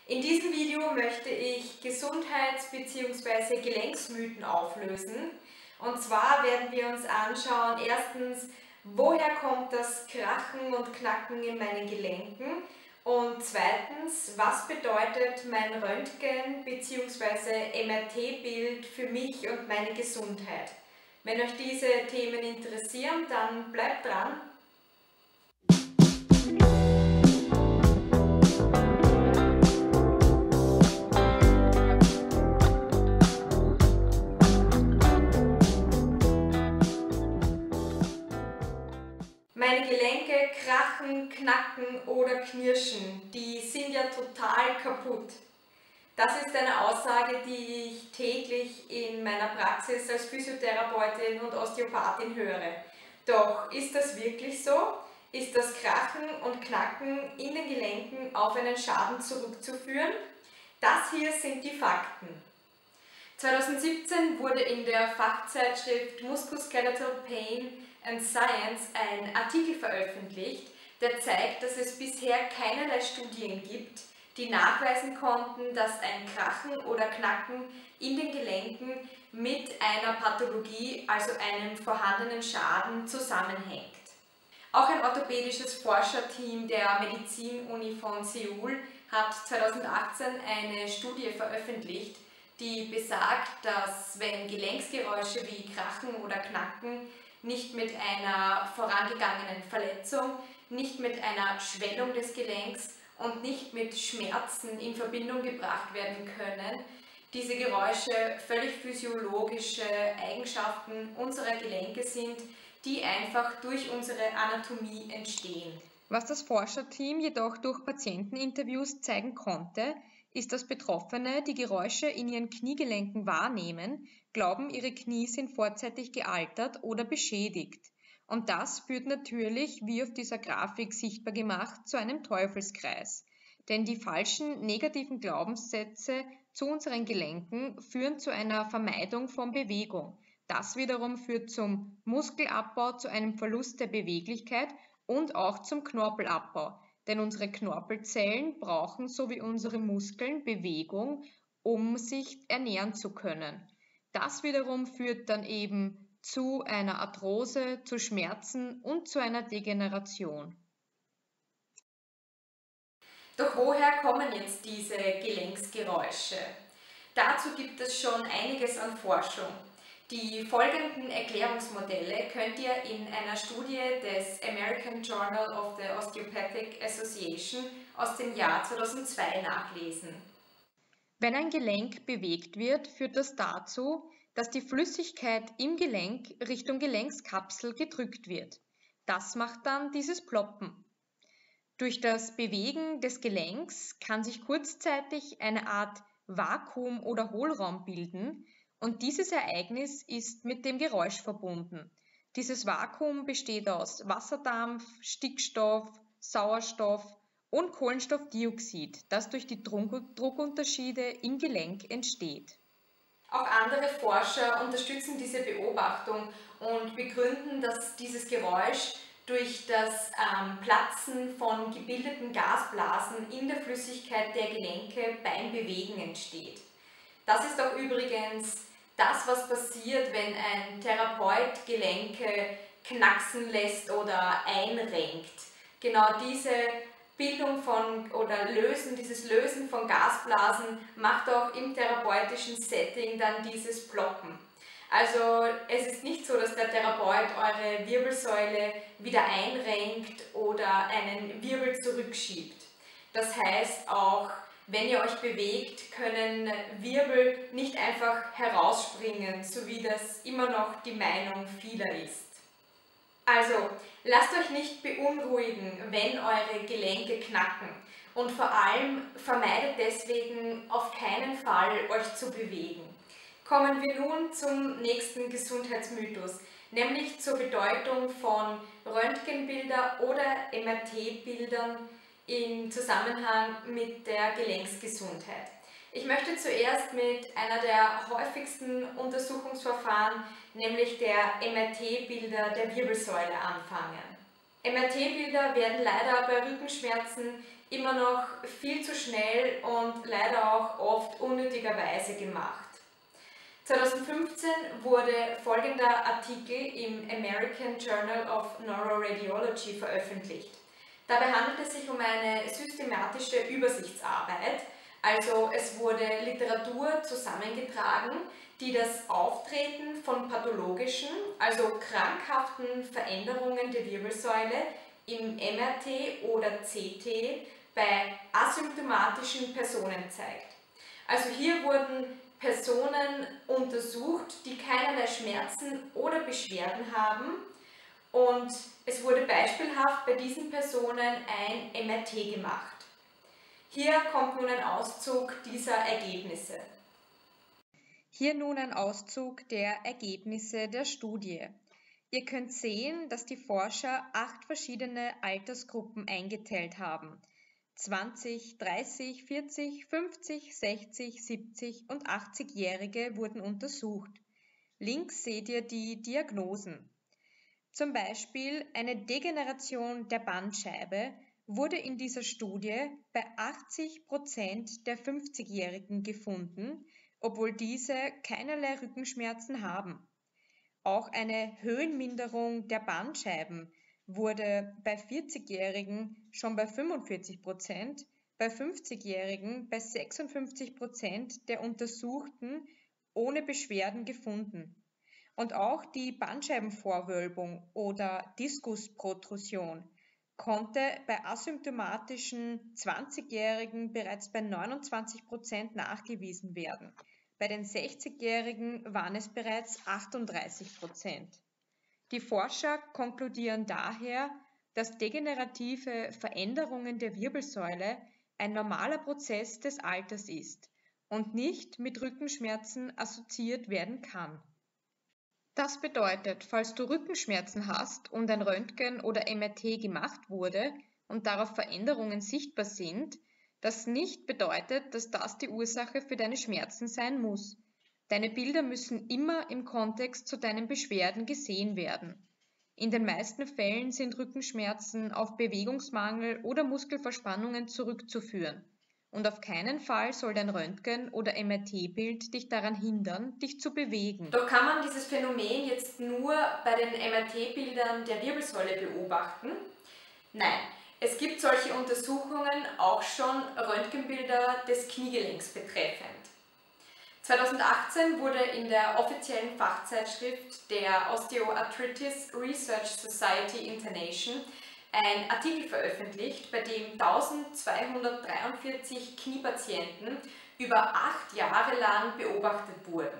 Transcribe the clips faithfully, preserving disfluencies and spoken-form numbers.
In diesem Video möchte ich Gesundheits- bzw. Gelenksmythen auflösen. Und zwar werden wir uns anschauen, erstens, woher kommt das Krachen und Knacken in meinen Gelenken? Und zweitens, was bedeutet mein Röntgen- bzw. M R T-Bild für mich und meine Gesundheit? Wenn euch diese Themen interessieren, dann bleibt dran. Meine Gelenke krachen, knacken oder knirschen, die sind ja total kaputt. Das ist eine Aussage, die ich täglich in meiner Praxis als Physiotherapeutin und Osteopathin höre. Doch ist das wirklich so? Ist das Krachen und Knacken in den Gelenken auf einen Schaden zurückzuführen? Das hier sind die Fakten. zweitausendsiebzehn wurde in der Fachzeitschrift Musculoskeletal Pain and Science ein Artikel veröffentlicht, der zeigt, dass es bisher keinerlei Studien gibt, die nachweisen konnten, dass ein Krachen oder Knacken in den Gelenken mit einer Pathologie, also einem vorhandenen Schaden, zusammenhängt. Auch ein orthopädisches Forscherteam der Medizin-Uni von Seoul hat zweitausendachtzehn eine Studie veröffentlicht, die besagt, dass wenn Gelenksgeräusche wie Krachen oder Knacken nicht mit einer vorangegangenen Verletzung, nicht mit einer Schwellung des Gelenks und nicht mit Schmerzen in Verbindung gebracht werden können, diese Geräusche völlig physiologische Eigenschaften unserer Gelenke sind, die einfach durch unsere Anatomie entstehen. Was das Forscherteam jedoch durch Patienteninterviews zeigen konnte, ist, dass Betroffene die Geräusche in ihren Kniegelenken wahrnehmen, glauben, ihre Knie sind vorzeitig gealtert oder beschädigt. Und das führt natürlich, wie auf dieser Grafik sichtbar gemacht, zu einem Teufelskreis. Denn die falschen negativen Glaubenssätze zu unseren Gelenken führen zu einer Vermeidung von Bewegung. Das wiederum führt zum Muskelabbau, zu einem Verlust der Beweglichkeit und auch zum Knorpelabbau. Denn unsere Knorpelzellen brauchen, so wie unsere Muskeln, Bewegung, um sich ernähren zu können. Das wiederum führt dann eben zu einer Arthrose, zu Schmerzen und zu einer Degeneration. Doch woher kommen jetzt diese Gelenksgeräusche? Dazu gibt es schon einiges an Forschung. Die folgenden Erklärungsmodelle könnt ihr in einer Studie des American Journal of the Osteopathic Association aus dem Jahr zweitausendzwei nachlesen. Wenn ein Gelenk bewegt wird, führt das dazu, dass die Flüssigkeit im Gelenk Richtung Gelenkskapsel gedrückt wird. Das macht dann dieses Ploppen. Durch das Bewegen des Gelenks kann sich kurzzeitig eine Art Vakuum oder Hohlraum bilden, und dieses Ereignis ist mit dem Geräusch verbunden. Dieses Vakuum besteht aus Wasserdampf, Stickstoff, Sauerstoff und Kohlenstoffdioxid, das durch die Druckunterschiede im Gelenk entsteht. Auch andere Forscher unterstützen diese Beobachtung und begründen, dass dieses Geräusch durch das ähm, Platzen von gebildeten Gasblasen in der Flüssigkeit der Gelenke beim Bewegen entsteht. Das ist auch übrigens das, was passiert, wenn ein Therapeut Gelenke knacksen lässt oder einrenkt. Genau diese Bildung von oder Lösen, dieses Lösen von Gasblasen macht auch im therapeutischen Setting dann dieses Ploppen. Also es ist nicht so, dass der Therapeut eure Wirbelsäule wieder einrenkt oder einen Wirbel zurückschiebt. Das heißt auch, wenn ihr euch bewegt, können Wirbel nicht einfach herausspringen, so wie das immer noch die Meinung vieler ist. Also, lasst euch nicht beunruhigen, wenn eure Gelenke knacken, und vor allem vermeidet deswegen auf keinen Fall, euch zu bewegen. Kommen wir nun zum nächsten Gesundheitsmythos, nämlich zur Bedeutung von Röntgenbildern oder M R T-Bildern im Zusammenhang mit der Gelenksgesundheit. Ich möchte zuerst mit einer der häufigsten Untersuchungsverfahren, nämlich der M R T-Bilder der Wirbelsäule anfangen. M R T-Bilder werden leider bei Rückenschmerzen immer noch viel zu schnell und leider auch oft unnötigerweise gemacht. zweitausendfünfzehn wurde folgender Artikel im American Journal of Neuroradiology veröffentlicht. Dabei handelt es sich um eine systematische Übersichtsarbeit, also es wurde Literatur zusammengetragen, die das Auftreten von pathologischen, also krankhaften Veränderungen der Wirbelsäule im M R T oder C T bei asymptomatischen Personen zeigt. Also hier wurden Personen untersucht, die keinerlei Schmerzen oder Beschwerden haben, und es wurde beispielhaft bei diesen Personen ein M R T gemacht. Hier kommt nun ein Auszug dieser Ergebnisse. Hier nun ein Auszug der Ergebnisse der Studie. Ihr könnt sehen, dass die Forscher acht verschiedene Altersgruppen eingeteilt haben. zwanzig, dreißig, vierzig, fünfzig, sechzig, siebzig und achtzig-Jährige wurden untersucht. Links seht ihr die Diagnosen. Zum Beispiel eine Degeneration der Bandscheibe wurde in dieser Studie bei achtzig Prozent der fünfzigjährigen gefunden, obwohl diese keinerlei Rückenschmerzen haben. Auch eine Höhenminderung der Bandscheiben wurde bei vierzigjährigen schon bei fünfundvierzig Prozent, bei fünfzigjährigen bei sechsundfünfzig Prozent der Untersuchten ohne Beschwerden gefunden. Und auch die Bandscheibenvorwölbung oder Diskusprotrusion konnte bei asymptomatischen zwanzigjährigen bereits bei neunundzwanzig Prozent nachgewiesen werden. Bei den sechzigjährigen waren es bereits achtunddreißig Prozent. Die Forscher konkludieren daher, dass degenerative Veränderungen der Wirbelsäule ein normaler Prozess des Alters ist und nicht mit Rückenschmerzen assoziiert werden kann. Das bedeutet, falls du Rückenschmerzen hast und ein Röntgen oder M R T gemacht wurde und darauf Veränderungen sichtbar sind, das nicht bedeutet, dass das die Ursache für deine Schmerzen sein muss. Deine Bilder müssen immer im Kontext zu deinen Beschwerden gesehen werden. In den meisten Fällen sind Rückenschmerzen auf Bewegungsmangel oder Muskelverspannungen zurückzuführen. Und auf keinen Fall soll dein Röntgen- oder M R T-Bild dich daran hindern, dich zu bewegen. Doch kann man dieses Phänomen jetzt nur bei den M R T-Bildern der Wirbelsäule beobachten? Nein, es gibt solche Untersuchungen auch schon Röntgenbilder des Kniegelenks betreffend. zweitausendachtzehn wurde in der offiziellen Fachzeitschrift der Osteoarthritis Research Society International ein Artikel veröffentlicht, bei dem eintausendzweihundertdreiundvierzig Kniepatienten über acht Jahre lang beobachtet wurden.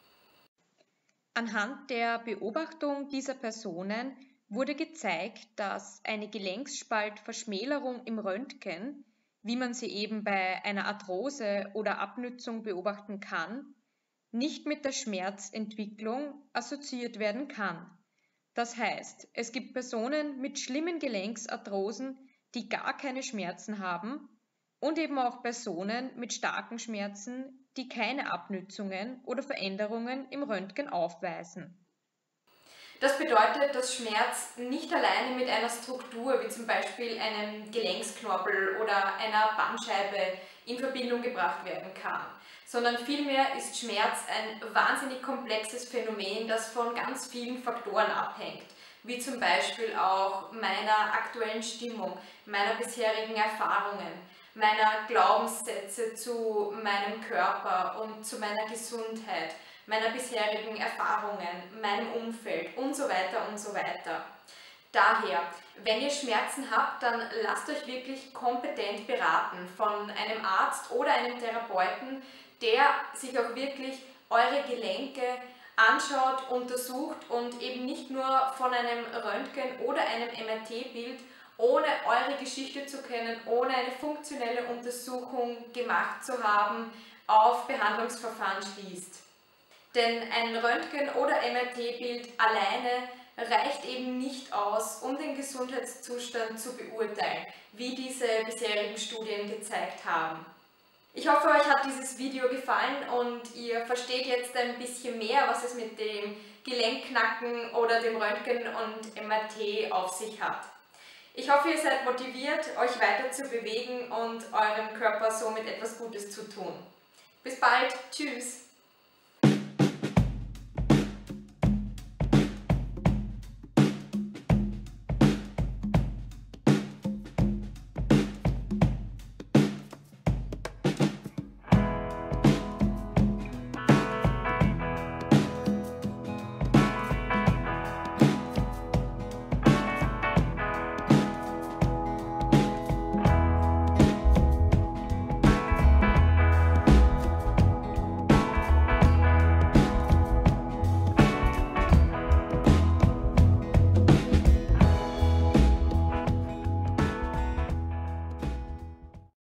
Anhand der Beobachtung dieser Personen wurde gezeigt, dass eine Gelenkspaltverschmälerung im Röntgen, wie man sie eben bei einer Arthrose oder Abnützung beobachten kann, nicht mit der Schmerzentwicklung assoziiert werden kann. Das heißt, es gibt Personen mit schlimmen Gelenksarthrosen, die gar keine Schmerzen haben, und eben auch Personen mit starken Schmerzen, die keine Abnützungen oder Veränderungen im Röntgen aufweisen. Das bedeutet, dass Schmerz nicht alleine mit einer Struktur, wie zum Beispiel einem Gelenksknorpel oder einer Bandscheibe, in Verbindung gebracht werden kann, sondern vielmehr ist Schmerz ein wahnsinnig komplexes Phänomen, das von ganz vielen Faktoren abhängt, wie zum Beispiel auch meiner aktuellen Stimmung, meiner bisherigen Erfahrungen, meiner Glaubenssätze zu meinem Körper und zu meiner Gesundheit, meiner bisherigen Erfahrungen, meinem Umfeld und so weiter und so weiter. Daher, wenn ihr Schmerzen habt, dann lasst euch wirklich kompetent beraten von einem Arzt oder einem Therapeuten, der sich auch wirklich eure Gelenke anschaut, untersucht und eben nicht nur von einem Röntgen oder einem M R T-Bild, ohne eure Geschichte zu kennen, ohne eine funktionelle Untersuchung gemacht zu haben, auf Behandlungsverfahren schließt. Denn ein Röntgen- oder M R T-Bild alleine reicht eben nicht aus, um den Gesundheitszustand zu beurteilen, wie diese bisherigen Studien gezeigt haben. Ich hoffe, euch hat dieses Video gefallen und ihr versteht jetzt ein bisschen mehr, was es mit dem Gelenkknacken oder dem Röntgen und M R T auf sich hat. Ich hoffe, ihr seid motiviert, euch weiter zu bewegen und eurem Körper somit etwas Gutes zu tun. Bis bald, tschüss!